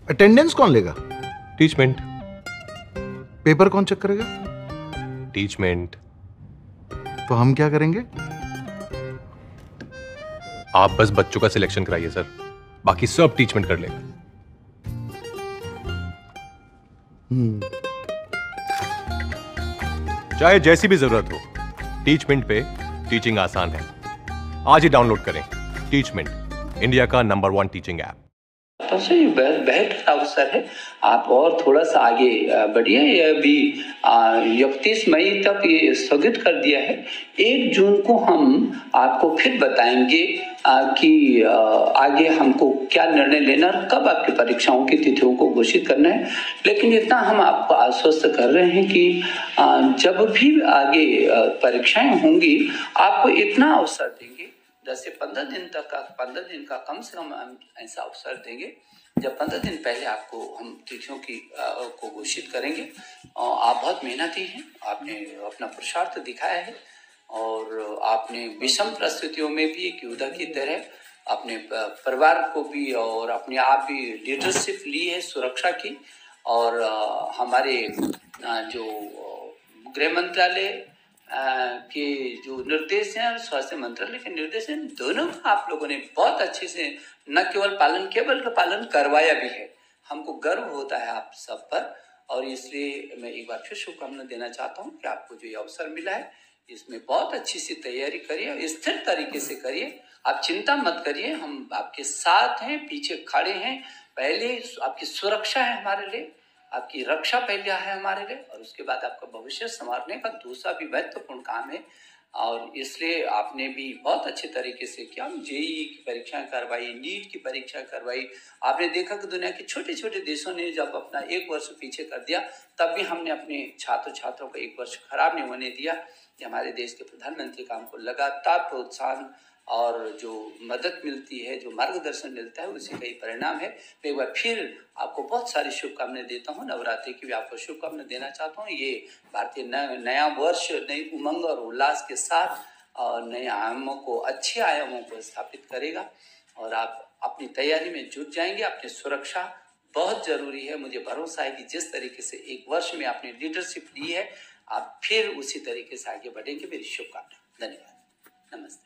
Attendance कौन लेगा? Teachmint. Paper कौन चेक करेगा? टीचमेंट। तो हम क्या करेंगे? आप बस बच्चों का सिलेक्शन कराइए सर, बाकी सब टीचमेंट कर लेगा। चाहे जैसी भी जरूरत हो, टीचमेंट पे टीचिंग आसान है। आज ही डाउनलोड करें टीचमेंट, इंडिया का नंबर 1 टीचिंग ऐप। तो ये बेहतर अवसर है, आप और थोड़ा सा आगे बढ़िए। ये अभी 31 मई तक ये स्थगित कर दिया है। 1 जून को हम आपको फिर बताएंगे कि आगे हमको क्या निर्णय लेना और कब आपकी परीक्षाओं की तिथियों को घोषित करना है। लेकिन इतना हम आपको आश्वस्त कर रहे हैं कि जब भी आगे परीक्षाएं होंगी आपको इतना अवसर देंगे, 10 से 15 दिन तक का 15 दिन का कम से कम हम ऐसा अवसर देंगे जब 15 दिन पहले आपको हम तिथियों की को घोषित करेंगे। आप बहुत मेहनती हैं, आपने अपना पुरुषार्थ दिखाया है और आपने विषम परिस्थितियों में भी एक योद्धा की तरह अपने परिवार को भी और अपने आप भी लीडरशिप ली है सुरक्षा की। और हमारे जो गृह मंत्रालय के जो निर्देश हैं और स्वास्थ्य मंत्रालय के निर्देश हैं, दोनों का आप लोगों ने बहुत अच्छे से न केवल पालन किया बल्कि पालन करवाया भी है। हमको गर्व होता है आप सब पर और इसलिए मैं एक बार फिर शुभकामना देना चाहता हूँ कि आपको जो ये अवसर मिला है इसमें बहुत अच्छी सी तैयारी करिए और स्थिर तरीके से करिए। आप चिंता मत करिए, हम आपके साथ हैं, पीछे खड़े हैं। पहले आपकी सुरक्षा है हमारे लिए, आपकी रक्षा पहले है हमारे लिए और उसके बाद आपका भविष्य संवारने का दूसरा भी महत्वपूर्ण काम है। और इसलिए आपने भी बहुत अच्छे तरीके से किया। जेईई की परीक्षाएं करवाई, नीट की परीक्षा करवाई। आपने देखा कि दुनिया के छोटे छोटे देशों ने जब अपना 1 वर्ष पीछे कर दिया तब भी हमने अपने छात्र छात्रों को 1 वर्ष खराब नहीं होने दिया। कि हमारे देश के प्रधानमंत्री का हमको लगातार प्रोत्साहन और जो मदद मिलती है, जो मार्गदर्शन मिलता है, उसी का ही परिणाम है। मैं एक बार फिर आपको बहुत सारी शुभकामनाएं देता हूँ। नवरात्रि की भी आपको शुभकामनाएं देना चाहता हूँ। ये भारतीय नया वर्ष नई उमंग और उल्लास के साथ और नए आयामों को, अच्छे आयामों को स्थापित करेगा और आप अपनी तैयारी में जुट जाएंगे। अपनी सुरक्षा बहुत जरूरी है। मुझे भरोसा है कि जिस तरीके से 1 वर्ष में आपने लीडरशिप ली है, आप फिर उसी तरीके से आगे बढ़ेंगे। मेरी शुभकामनाएं। धन्यवाद। नमस्ते।